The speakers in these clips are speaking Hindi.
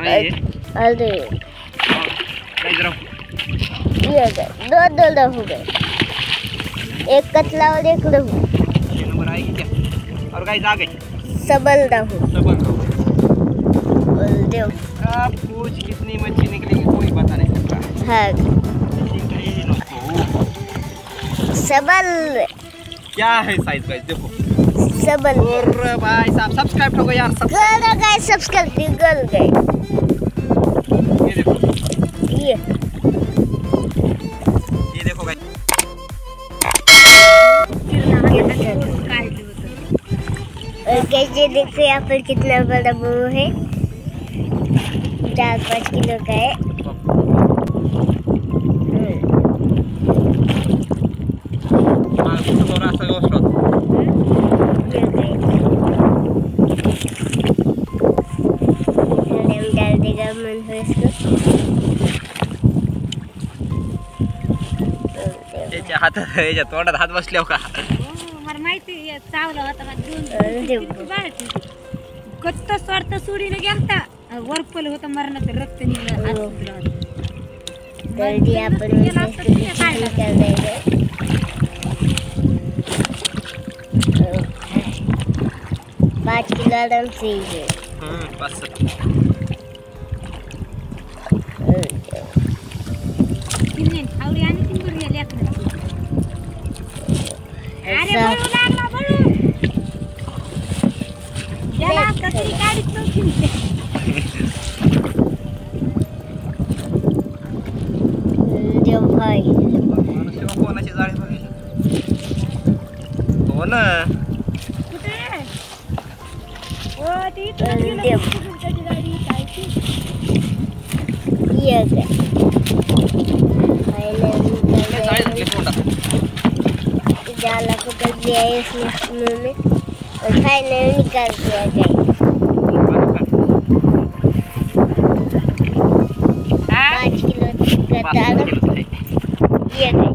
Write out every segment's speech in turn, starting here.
ये अरे इधर ये गए दो लहू गए, एक कतला और एक लहू। ये नंबर आएगी क्या? और गाइस आ गए सबल लहू। अब कुछ कितनी मच्छी निकलेगी कोई पता नहीं सकता। हाँ सबल क्या है साइज गाइस देखो। सबल और भाई साहब सब्सक्राइब हो गए यार, सब्सक्राइब गए, सब्सक्राइब गल गए। ये देखो ये देखो गाइस। और कैसे देखो यहाँ पर कितना बड़ा वो है, 4-5 किलो का है। डाल देगा मन हो इसको। हात तोंडात हात बसले का? मला माहिती आहे चावला होता कत्त स्वार्थ सोडीने गेलता वरपल होता मरणाचं रक्त निघलं हात सुटला होता। जल्दी आपण कर देंगे। 5 किलो आराम से ही है। बस आवडी आणि तिंबुरी लेकरं। अरे बळू लागला बळू याला कतरी गाडीत नव्हती। देव भाई कोणाची जाळी बघितली हो ना कुठे ओ ती तुमची गाडी काय ये गए जाला पकड़ दिया है इसमें मुंह में और फाइनली निकाल दिया गया। 5 किलो का दाना ये गए।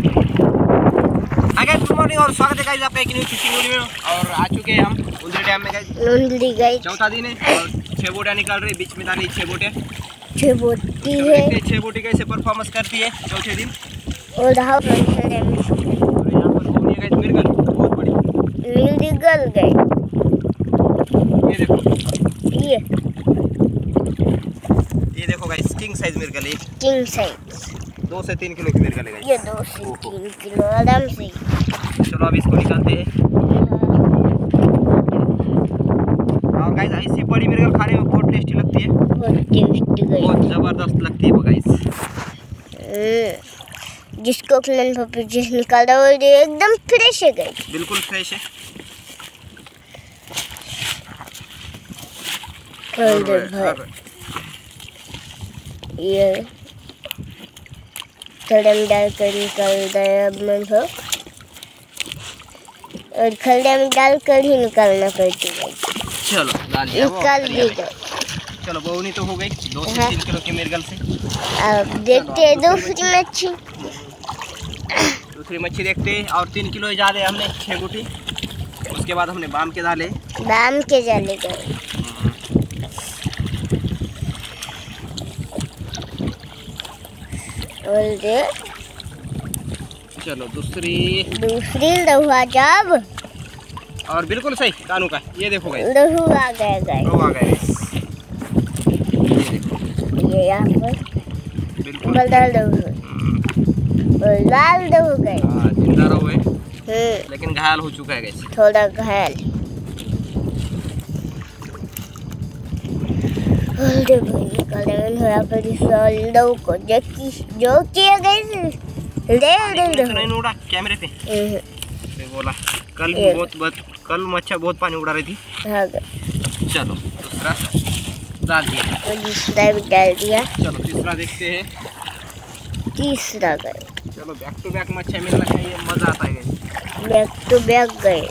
गुड मॉर्निंग और स्वागत है गाइस आपका एक न्यू फिशिंग वीडियो में। और आ चुके हैं हम उंदरी डैम में गाइस। उंदरी गाइस चौथा दिन है और 6 बोटियां निकल रही, बीच में डाली 6 बोटियां। 6 बोटी है। 6 बोटी कैसे परफॉर्मेंस करती है चौथे दिन। और यहाँ पर यहाँ पर घूमने गाइस मिर्गल बहुत बड़ी मिर्गल गए। ये देखो ये देखो गाइस किंग साइज मिर्गल है। किंग साइज 2 से 3 किलो की मिर्गल है गाइस। ये 2 से 3 किलो आराम से। चलो अब इसको निकालते हैं। और गाइस ऐसी बड़ी मिर्गल खाने में बहुत टेस्टी लगती है, बहुत जबरदस्त लगती है वो गाइस। जिसको मन पर जिस निकाला वो एकदम फ्रेश है गाइस, बिल्कुल फ्रेश है। ये खलडम डालकर निकाल दिया मन को, और खलडम डालकर ही निकालना पड़ती है। चलो निकाल दी गई। चलो बहुनी तो हो गई 2 से 3 किलो की मिर्गल से। अब देखते हैं दूसरी मच्छी देखते हैं। और 3 किलो ज़्यादा हमने 6 बोटी। उसके बाद हमने बाम के डाले, बाम के जाले गए। और चलो दूसरी लहुआ जब और बिल्कुल सही कानू का। ये देखो गाइस लहू आ गए लहू आ गए। ये यहाँ पर बिल्कुल बड़ा लहू और लाल लहू गए। जिंदा रहो लेकिन घायल हो चुका है गाइस, थोड़ा घायल। यहाँ पर इस लहू को जो किया गया नहीं उड़ा कैमरे पे बोला। कल मच्छर बहुत पानी उड़ा रही थी। चलो दूसरा डाल दिया, दूसरा भी डाल दिया। चलो तीसरा देखते हैं। तीसरा गए। चलो बैक टू बैक मच्छर मिलना चाहिए, मजा आता है। बैक टू बैक गए।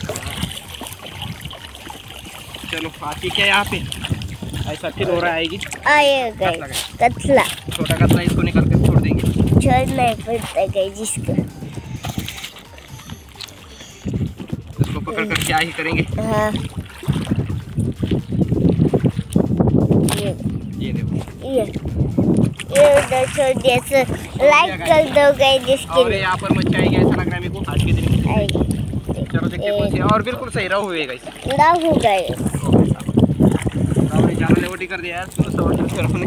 चलो आती क्या यहाँ पे ऐसा फिर हो रहा आएगी। आएगा कतला, छोटा कतला, इसको निकाल कर छोड़ देंगे। छोड़ना पड़ता है जिसको, इसको पकड़ कर क्या ही करेंगे। हाँ ये देखो ये उधर छोड़ दिया। लाइक कर दो गाइस जिसके और यहाँ पर मच्छी आएगी ऐसा लग रहा है मेरे को आज के दिन। चलो देखते हैं कौन सी है। और बिल्कुल सही रहू हुए गाइस। रहू गाइस। आपने जाना लेवटी कर दिया यार सुनो सवाल फिर हमने।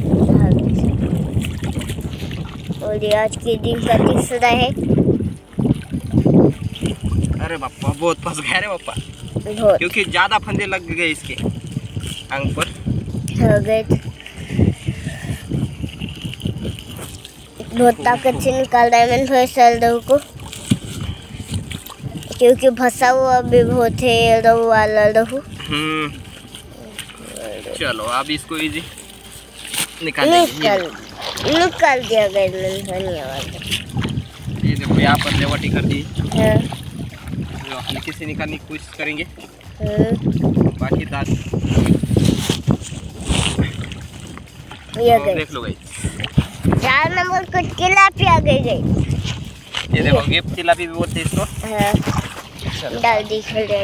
और ये आज के दिन का तीसरा है। अरे बापा बहुत फंस गया रे बापा, बहुत क्योंकि ज्यादा फंदे लग गए इसके अंग पर। हो गए बहुत ताकत से निकाल रहा है मैंने थोड़े सरदों को, क्योंकि फंसा हुआ भी बहुत है रहू वाला रहू। चलो अब इसको इजी निकाल दिया गया मैंने धन्यवाद। ये देखो यहाँ पर लेवटी कर दी। हाँ। जो हल्की से निकालने की कोशिश करेंगे। बाकी दांत देख लो गई। 4 नंबर को तिलापिया गई। ये देखो गिफ्ट तिलापी भी बोलते हैं इसको। हाँ। डाल दी खड़े।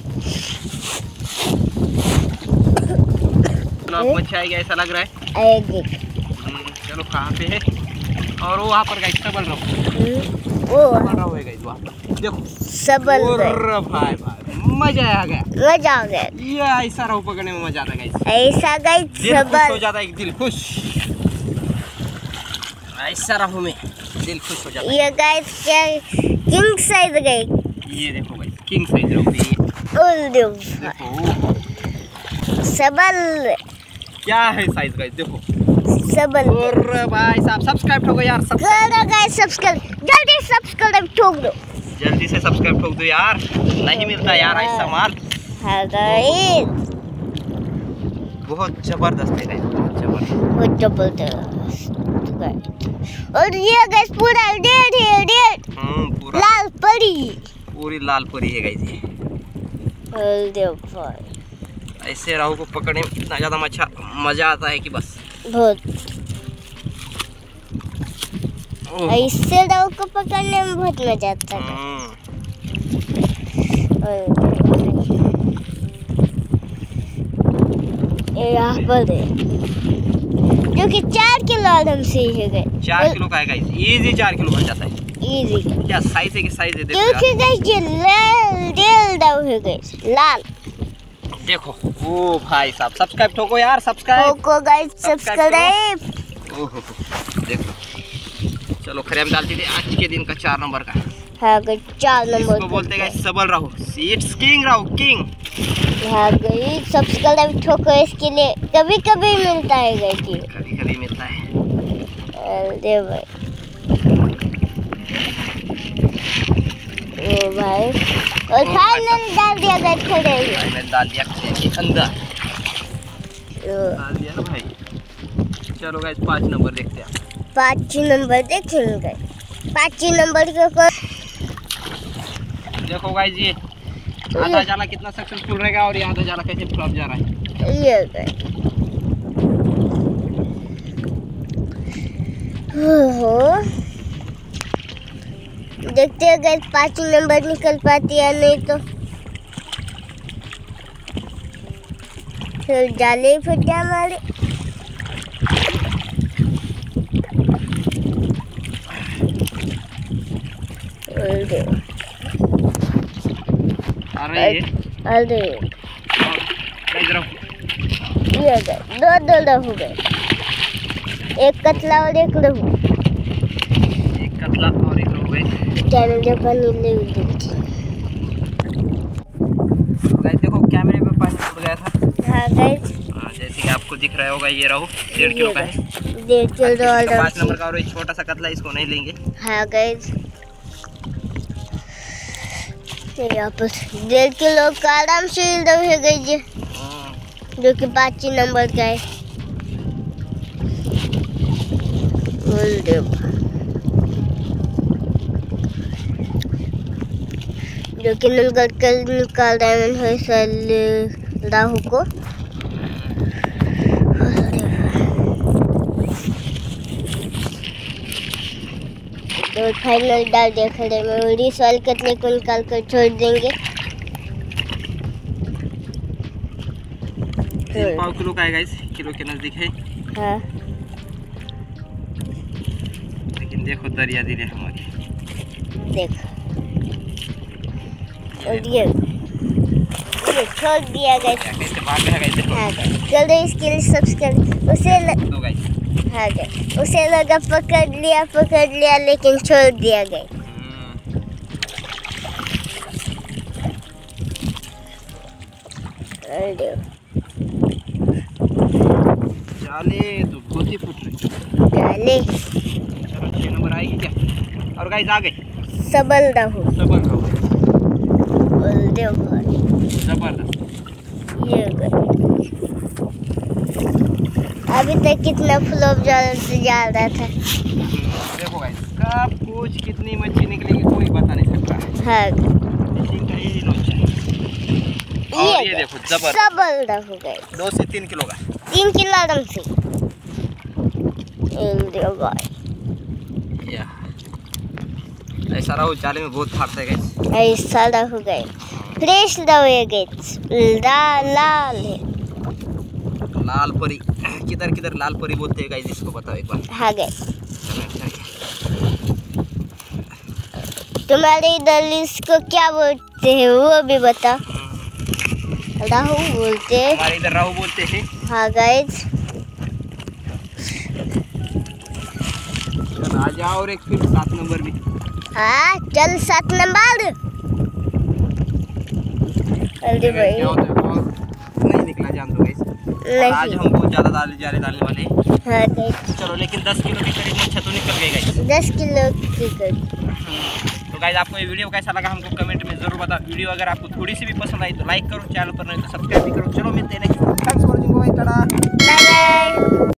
मच्छी आएगी ऐसा लग रहा है। आएगी। चलो कहाँ पे है? और वो वहाँ पर गाइस सबल रहो। वो रहो है गाइस वहाँ पर। देखो सबल भाई भाई मजा आ गया। मजा आ गया। ये ऐसा रहो पकड़ने में मजा आता है गाइस। ऐसा गाइस दिल खुश सबल हो जाता है, दिल खुश। ऐसा रहो में दिल खुश हो जाता है। ये गाइस क्या किंग साइज गई। ये देखो गाइस किंग साइज रहो ये। देखो सबल क्या है साइज गाइस देखो सबल। और भाई साहब सब्सक्राइब ठोको यार। करो गाइस सब्सक्राइब, जल्दी सब्सक्राइब ठोक दो। जल्दी से सब्सक्राइब ठोक दो यार, नहीं मिलता यार ऐसा माल। हाँ गाइस बहुत जबरदस्त है गाइस, बहुत जबरदस्त। और ये गाइस पूरा डेढ़ पूरा लाल परी, पूरी लाल परी है गाइस ये। देखो ऐसे राहु को पकड़ने में इतना ज़्यादा मजा आता है कि बस बहुत। ऐसे राहु को पकड़ने में बहुत मजा आता है। यहाँ पर जो कि 4 किलो आराम से ही गए। 4 किलो का है गाइस, इजी 4 किलो बन जाता है। इजी क्या साइज है कि साइज है देखो क्योंकि गाइस ये लाल है गाइस, लाल। देखो ओ भाई साहब सब्सक्राइब ठोको यार, सब्सक्राइब ठोको गाइस सब्सक्राइब। ओहो देखो चलो खरे हम डालते थे आज के दिन का 4 नंबर का। हाँ गाइस 4 नंबर इसको बोलते हैं गाइस सबल Rahu, it's king Rahu king. हाँ गाइस सब्सक्राइब ठोको, इसके लिए कभी कभी मिलता है गाइस, ये कभी कभी मिलता है। दे भाई ओ भाई और फाइनल डाल दिया गाइस खड़े। मैंने डाल दिया के अंदर, डाल दिया ना भाई। चलो गाइस 5 नंबर देखते हैं। 5 नंबर देखेंगे। 5 नंबर को देखो गाइस ये आधा जाला कितना सक्सेसफुल रहेगा और ये आधा जाला कैसे फ्लॉप जा रहा है। ये गाइस हो देखते हैं गाइस 5 नंबर निकल पाती है नहीं तो फिर जाले फट जाए हमारे। अरे ये दो हो गए, एक कतला और एक रहू। एक कतला और एक रहू गए। कैमरे पर नीले देखो कैमरे पे पानी उड़ गया था। हाँ गाइस जैसे कि आपको दिख रहा होगा ये रहू 1.5 किलो का है। 1.5 किलो वाला 5 नंबर का और एक छोटा सा कतला, इसको नहीं लेंगे। हाँ गाइस यहाँ पर 1.5 किलो का आराम से है गाइस ये, जो कि 5 नंबर का है। जो कि निकाल रहे हैं राहु को। तो फाइनल डाल दिया खड़े में, और इस वाले कतले को निकाल कर छोड़ देंगे। 3 पाव किलो का है गाइस, किलो के नजदीक है। हाँ लेकिन देखो दरिया धीरे हमारी देखो ये छोड़ दिया गया। कैसे भाग रहा है गाइस देखो। हाँ जल्दी इसके लिए सब्सक्राइब उसे तो गाइस हाँ उसे लगा पकड़ लिया लेकिन छोड़ दिया गया। जाले तो बहुत ही फुट रही। जाले चलो 6 नंबर आएगी क्या? और गाइस आ गए। सबल रहो बोल दो भाई जबरदस्त। ये अभी तक कितना फ्लोप जा रहा था। देखो गाइस कब कुछ कितनी मच्छी निकलेगी कोई बता नहीं सकता है। हाँ फिशिंग का यही नोच है। और ये देखो जबरदस्त सबल रहो गए 2 से 3 किलो का 3 किलो आराम से। ऐसा रहो जाले में बहुत फाड़ते गए। ऐसा रहो गए फ्रेश रहो गए लाल है लाल परी किधर किधर लाल परी बोलते हैं गाइस इसको बताओ एक बार। हाँ गए तुम्हारे इधर इसको क्या बोलते हैं वो भी बता। राहु बोलते हैं हमारे इधर राहु बोलते हैं। हाँ गाइस आ जाओ और एक फिर 7 नंबर भी। हाँ चल 7 नंबर जल्दी भाई। क्या होता है और नहीं निकला जान दो गाइस। आज हम बहुत ज़्यादा डालने वाले हैं। हाँ गाइस चलो लेकिन 10 किलो के करीब मच्छा तो निकल गई गाइस। 10 किलो की कर। तो गाइस आपको ये वीडियो कैसा लगा हमको कमेंट में जरूर बताओ। वीडियो अगर आपको थोड़ी सी भी पसंद आई तो लाइक करो, चैनल पर नहीं तो सब्सक्राइब भी करो। चलो मिलते हैं नेक्स्ट